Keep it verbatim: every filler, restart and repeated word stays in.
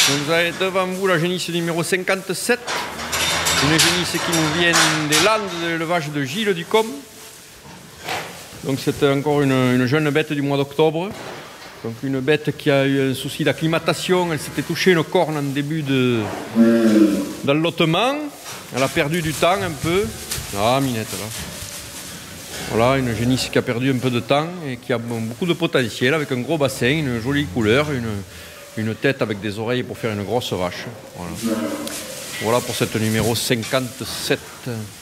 Donc vous avez devant vous la génisse numéro cinquante-sept, une génisse qui nous vient des Landes de l'élevage de Gilles du Com. Donc c'est encore une, une jeune bête du mois d'octobre. Donc une bête qui a eu un souci d'acclimatation, elle s'était touchée une corne en début de d'allottement. Elle a perdu du temps un peu. Ah, Minette là. Voilà, une génisse qui a perdu un peu de temps et qui a beaucoup de potentiel avec un gros bassin, une jolie couleur, une, une tête avec des oreilles pour faire une grosse vache. Voilà, voilà pour cette numéro cinquante-sept.